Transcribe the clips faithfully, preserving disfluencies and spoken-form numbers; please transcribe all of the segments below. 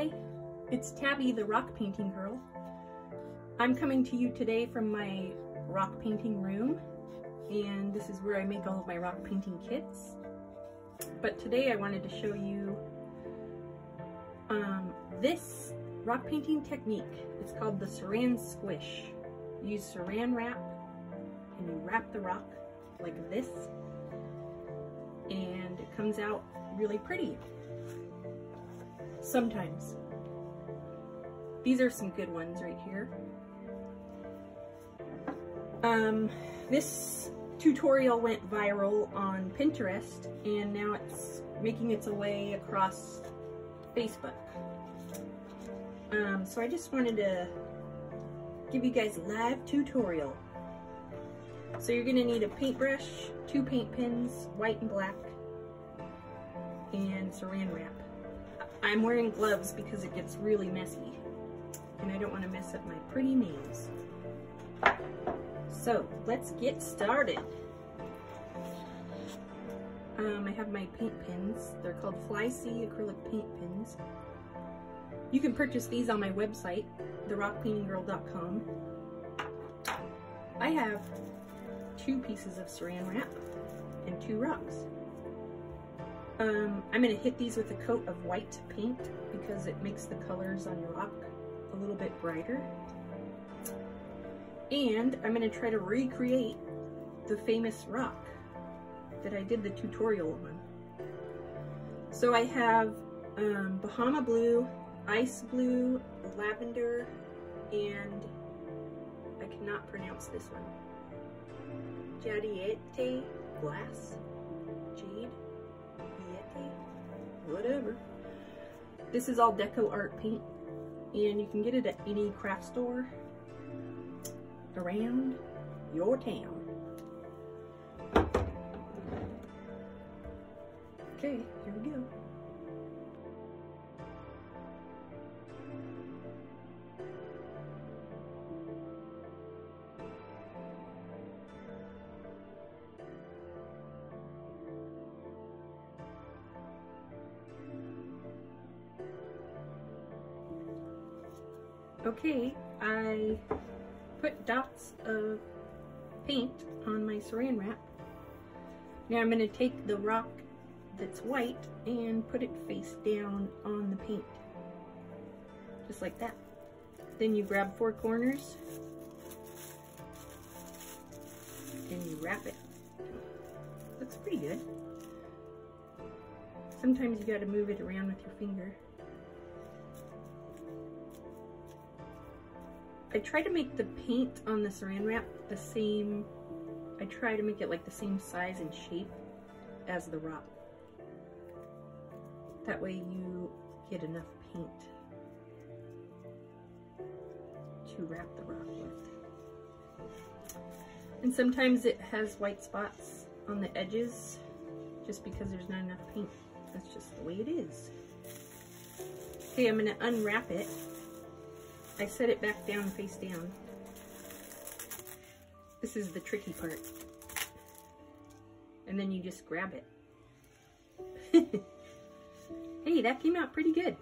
Hi, it's Tabi, the rock painting girl. I'm coming to you today from my rock painting room, and this is where I make all of my rock painting kits. But today I wanted to show you um, this rock painting technique. It's called the Saran Squish. You use Saran Wrap and you wrap the rock like this, and it comes out really pretty. Sometimes. These are some good ones right here. Um, this tutorial went viral on Pinterest, and now it's making its way across Facebook. Um, so I just wanted to give you guys a live tutorial. So you're going to need a paintbrush, two paint pens, white and black, and Saran Wrap. I'm wearing gloves because it gets really messy, and I don't want to mess up my pretty nails. So let's get started. Um, I have my paint pens. They're called Fly C acrylic paint pens. You can purchase these on my website, the rock painting girl dot com. I have two pieces of Saran Wrap and two rocks. Um, I'm going to hit these with a coat of white paint because it makes the colors on your rock a little bit brighter. And I'm going to try to recreate the famous rock that I did the tutorial on. So I have um, Bahama blue, ice blue, lavender, and I cannot pronounce this one. Jadiete glass, jade. Whatever. This is all deco art paint, and you can get it at any craft store around your town. Okay, here we go. Okay, I put dots of paint on my Saran Wrap. Now I'm going to take the rock that's white and put it face down on the paint. Just like that. Then you grab four corners and you wrap it. Looks pretty good. Sometimes you got to move it around with your finger. I try to make the paint on the Saran Wrap the same, I try to make it like the same size and shape as the rock. That way you get enough paint to wrap the rock with. And sometimes it has white spots on the edges just because there's not enough paint. That's just the way it is. Okay, I'm going to unwrap it. I set it back down, face down. This is the tricky part. And then you just grab it. Hey, that came out pretty good.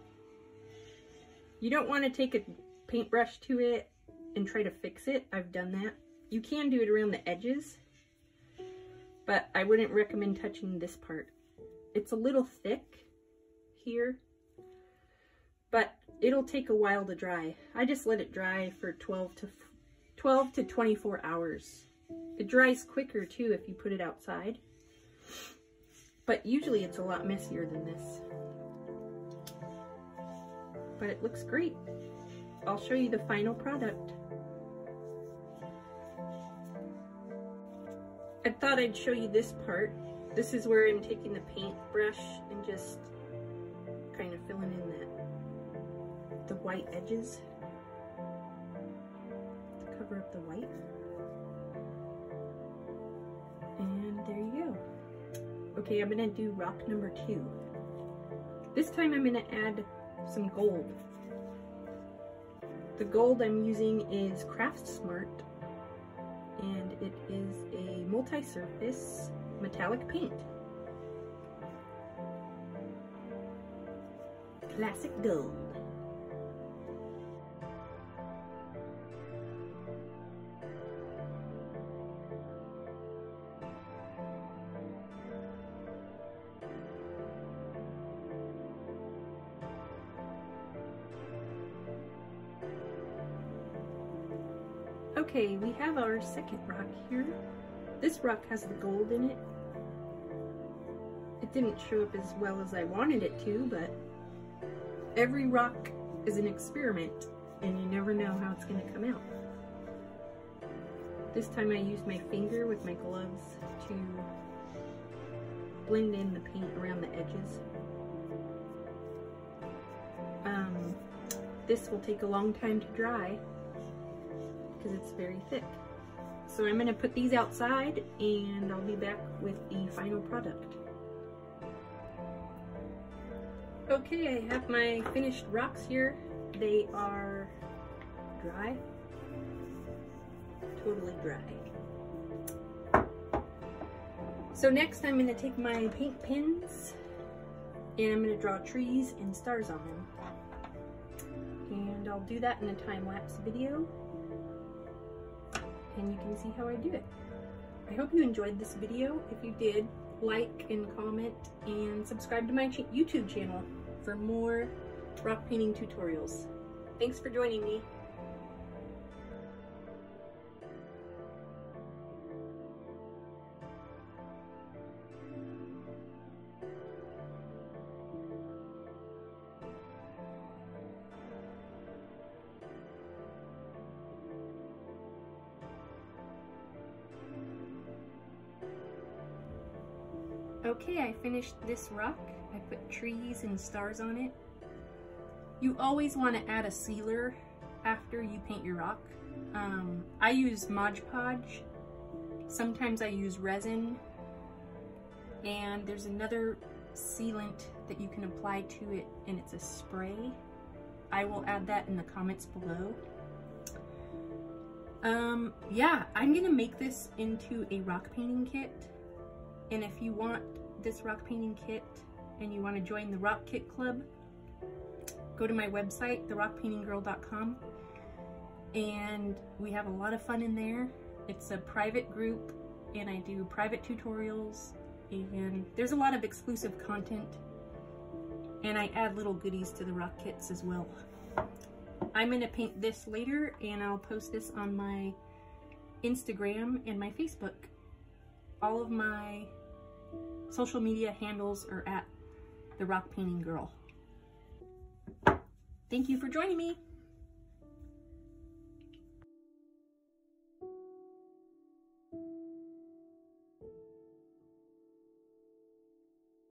You don't want to take a paintbrush to it and try to fix it. I've done that. You can do it around the edges, but I wouldn't recommend touching this part. It's a little thick here, but it'll take a while to dry. I just let it dry for twelve to twenty-four hours. It dries quicker too if you put it outside, but usually it's a lot messier than this. But it looks great. I'll show you the final product. I thought I'd show you this part. This is where I'm taking the paintbrush and just kind of filling in that the white edges to cover up the white. And there you go. Okay, I'm gonna do rock number two. This time I'm gonna add some gold. The gold I'm using is Craft Smart, and it is a multi-surface metallic paint. classic gold. Okay, we have our second rock here. This rock has the gold in it. It didn't show up as well as I wanted it to, but every rock is an experiment, and you never know how it's going to come out. This time I used my finger with my gloves to blend in the paint around the edges. Um, this will take a long time to dry because it's very thick. So I'm going to put these outside and I'll be back with the final product. Okay, I have my finished rocks here. They are dry, totally dry. So next I'm going to take my paint pens and I'm going to draw trees and stars on them. And I'll do that in a time-lapse video, and you can see how I do it. I hope you enjoyed this video. If you did, like and comment and subscribe to my ch YouTube channel for more rock painting tutorials. Thanks for joining me. Okay, I finished this rock. I put trees and stars on it. You always want to add a sealer after you paint your rock. Um, I use Mod Podge. Sometimes I use resin. And there's another sealant that you can apply to it, and it's a spray. I will add that in the comments below. Um, yeah, I'm gonna make this into a rock painting kit. And if you want this rock painting kit and you want to join the Rock Kit Club, go to my website, the rock painting girl dot com, and we have a lot of fun in there. It's a private group and I do private tutorials, and there's a lot of exclusive content, and I add little goodies to the rock kits as well. I'm going to paint this later and I'll post this on my Instagram and my Facebook. All of my social media handles are at the Rock Painting Girl. Thank you for joining me.